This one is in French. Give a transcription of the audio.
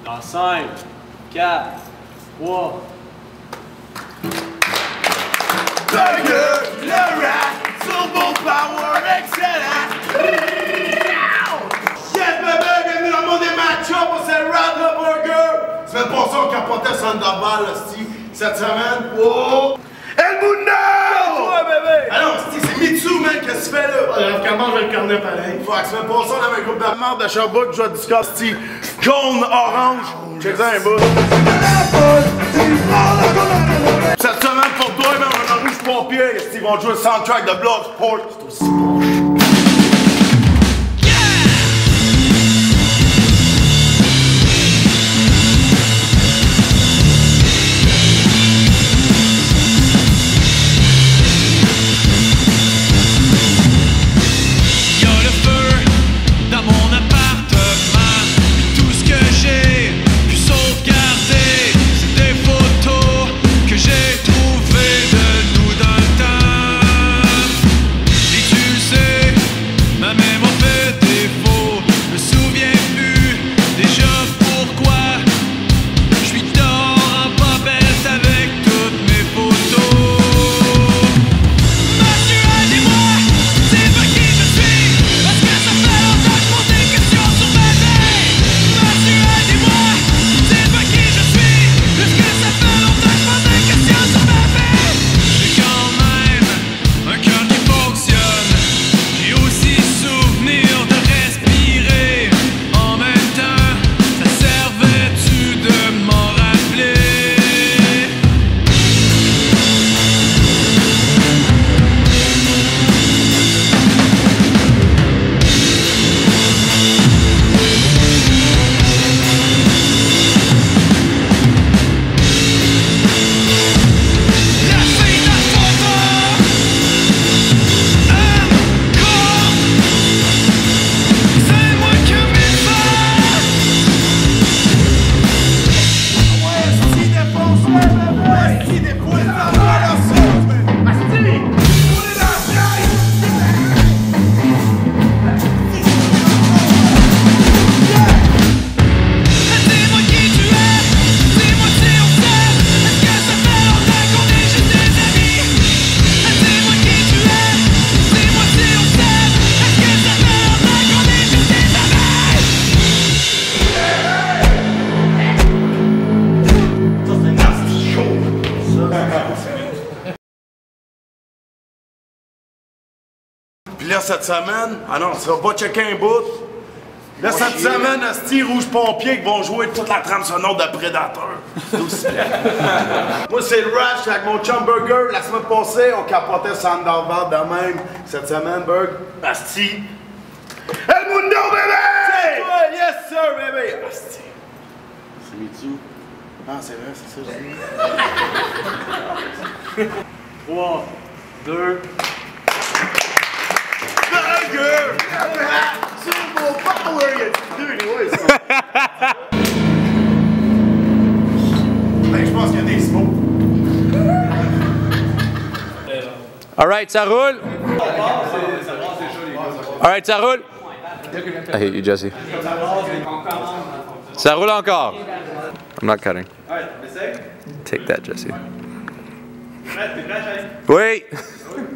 Dans 5, 4, 3. Burger, le rap, turbo power, excellent! Yes, bébé, bienvenue dans le monde des match-ups, on s'est rap le burger! Semaine passée, on capotait sur Underball, hostie. Cette semaine, oh! El Mundo! Toi, bébé! Ah non, c'est Mitsu, man, qu'est-ce que tu fais là? Comment je vais le carnet pareil? Faut que la semaine passée, on avait un groupe de merde de Sherbrooke qui jouait à Disques, hostie. Qu'on, orange, check ça un bout. Cette semaine, pour toi, man, on a ROUGE POMPIER, ils vont jouer le soundtrack de Bloodsport. C'est aussi bon. Puis là, cette semaine, ah non, tu vas pas checker un bout. Là, cette semaine, asti, ROUGE POMPIER qui vont jouer toute la trame sonore de Prédateur. C'est aussi bien. Moi, c'est le Rush avec mon chum Burger. La semaine passée, on capotait sur Underball de même. Cette semaine, Burg, asti. El Mundo, bébé! C'est toi, yes sir, bébé! Asti. C'est Mitsu. Ah, c'est vrai, c'est ça, j'ai dit. 3, 2. Burger! Turbo power! Il y a deux, ouais, ça. Ben, je pense qu'il y a des smokes. Alright, ça roule. Alright, ça roule. I hate you, Jessy. Ça roule encore. I'm not cutting. Take that, Jessy. Oui.